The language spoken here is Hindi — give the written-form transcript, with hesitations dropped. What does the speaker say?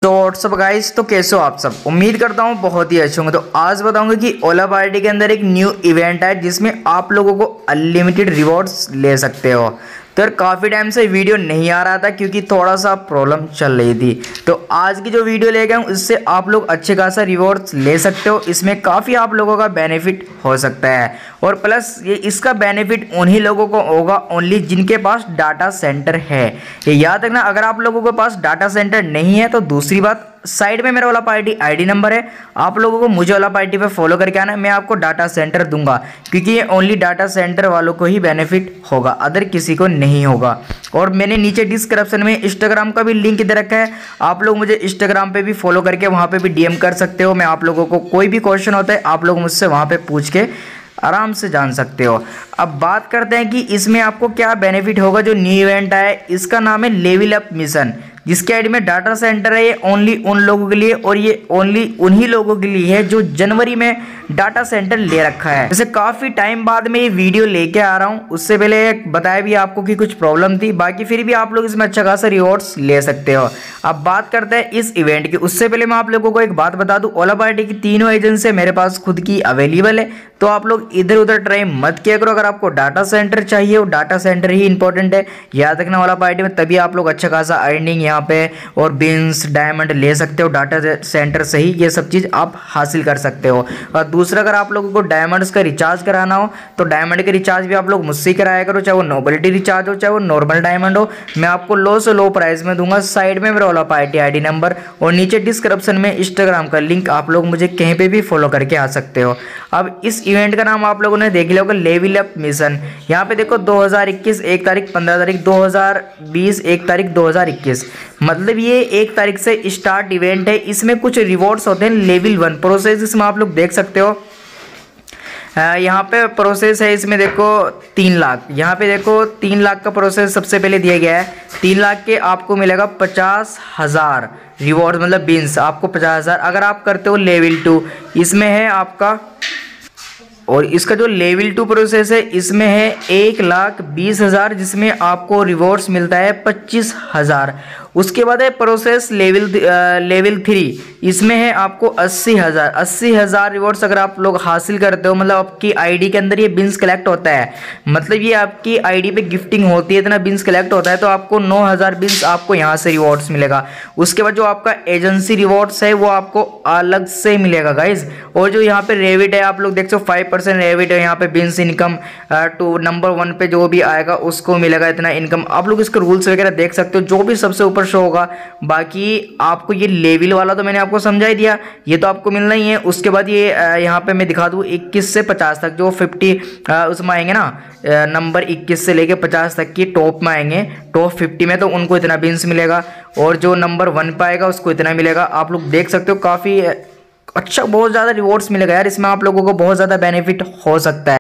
तो व्हाट्सअप गाइस, तो कैसे हो आप सब। उम्मीद करता हूँ बहुत ही अच्छे होंगे। तो आज बताऊंगा कि ओला पार्टी के अंदर एक न्यू इवेंट है जिसमें आप लोगों को अनलिमिटेड रिवॉर्ड्स ले सकते हो। तो यार काफ़ी टाइम से वीडियो नहीं आ रहा था क्योंकि थोड़ा सा प्रॉब्लम चल रही थी। तो आज की जो वीडियो ले गया हूँ इससे आप लोग अच्छे खासा रिवॉर्ड्स ले सकते हो। इसमें काफ़ी आप लोगों का बेनिफिट हो सकता है और प्लस ये इसका बेनिफिट उन्हीं लोगों को होगा ओनली जिनके पास डाटा सेंटर है। ये याद रखना, अगर आप लोगों के पास डाटा सेंटर नहीं है तो दूसरी बात, साइड में मेरा वाला पार्टी आईडी नंबर है, आप लोगों को मुझे वाला पार्टी पे फॉलो करके आना है। मैं आपको डाटा सेंटर दूंगा क्योंकि ये ओनली डाटा सेंटर वालों को ही बेनिफिट होगा, अदर किसी को नहीं होगा। और मैंने नीचे डिस्क्रिप्शन में इंस्टाग्राम का भी लिंक दे रखा है, आप लोग मुझे इंस्टाग्राम पे भी फॉलो करके वहाँ पे भी डीएम कर सकते हो। मैं आप लोगों को कोई भी क्वेश्चन होता है आप लोग मुझसे वहाँ पे पूछ के आराम से जान सकते हो। अब बात करते हैं कि इसमें आपको क्या बेनिफिट होगा। जो न्यू इवेंट आया है इसका नाम है लेवल अप मिशन, जिसके आईडी में डाटा सेंटर है। ये ओनली उन लोगों के लिए और ये ओनली उन्हीं लोगों के लिए है जो जनवरी में डाटा सेंटर ले रखा है। जैसे काफ़ी टाइम बाद में ये वीडियो लेके आ रहा हूँ, उससे पहले बताया भी आपको कि कुछ प्रॉब्लम थी, बाकी फिर भी आप लोग इसमें अच्छा खासा रिवॉर्ड्स ले सकते हो। अब बात करते हैं इस इवेंट की, उससे पहले मैं आप लोगों को एक बात बता दूं, ओला पार्टी की तीनों एजेंसी मेरे पास खुद की अवेलेबल है। तो आप लोग इधर उधर ट्राई मत किया करो। अगर आपको डाटा सेंटर चाहिए, वो डाटा सेंटर ही इंपॉर्टेंट है, याद रखना। ओला पार्टी में तभी आप लोग अच्छा खासा अर्निंग यहाँ पे और बिन्स डायमंड ले सकते हो। डाटा सेंटर से ही ये सब चीज़ आप हासिल कर सकते हो। और दूसरा, अगर आप लोगों को डायमंड्स का रिचार्ज कराना हो तो डायमंड का रिचार्ज भी आप लोग मुझसे ही कराया करो, चाहे वो नोबिलिटी रिचार्ज हो चाहे वो नॉर्मल डायमंड हो। मैं आपको लो से लो प्राइस में दूंगा। साइड में मेरा ओला पार्टी आईडी नंबर और नीचे डिस्क्रिप्शन में इंस्टाग्राम का लिंक, आप लोग मुझे कहीं पे भी फॉलो करके आ सकते हो। अब इस इवेंट का नाम आप लोगों ने देख लिया होगा, लेवल अप मिशन। यहाँ पे देखो 2021 1 तारीख, 15 तारीख, 2020 1 तारीख 2021, मतलब ये 1 तारीख से स्टार्ट इवेंट है। इसमें कुछ रिवॉर्ड्स होते हैं लेवल 1 प्रोसेस, इसमें आप लोग देख सकते हो। यहाँ पे प्रोसेस है, इसमें देखो 3 लाख, यहाँ पे देखो 3 लाख का प्रोसेस सबसे पहले दिया गया है। 3 लाख के आपको मिलेगा 50,000 रिवॉर्ड, मतलब बिन्स आपको 50,000 अगर आप करते हो लेवल 2। इसमें है आपका, और इसका जो लेवल 2 प्रोसेस है इसमें है 1,20,000 जिसमें आपको रिवॉर्ड्स मिलता है 25,000। उसके बाद है प्रोसेस लेवल 3, इसमें है आपको 80,000 रिवॉर्ड्स अगर आप लोग हासिल करते हो, मतलब आपकी आईडी के अंदर ये बिन्स कलेक्ट होता है, मतलब ये आपकी आईडी पे गिफ्टिंग होती है, इतना बिन्स कलेक्ट होता है तो आपको 9,000 बिन्स आपको यहाँ से रिवॉर्ड्स मिलेगा। उसके बाद जो आपका एजेंसी रिवॉर्ड्स है वो आपको अलग से मिलेगा गाइज। और जो यहाँ पे रेविट है आप लोग देख सकते हो 5% रेविट है यहाँ पे। बिन्स इनकम टू नंबर 1 पे जो भी आएगा उसको मिलेगा इतना इनकम। आप लोग इसके रूल्स वगैरह देख सकते हो, जो भी सबसे ऊपर शो होगा। बाकी आपको ये लेवल वाला तो मैंने आपको समझा ही दिया, ये तो आपको मिलना ही है। उसके बाद ये यहाँ पे मैं दिखा दूँ 21 से 50 तक जो 50 उसमें आएंगे ना, नंबर 21 से लेके 50 तक की टॉप में आएंगे, टॉप 50 में, तो उनको इतना बिन्स मिलेगा। और जो नंबर 1 पे आएगा उसको इतना मिलेगा। आप लोग देख सकते हो काफ़ी अच्छा, बहुत ज़्यादा रिवॉर्ड्स मिलेगा यार इसमें, आप लोगों को बहुत ज़्यादा बेनिफिट हो सकता है।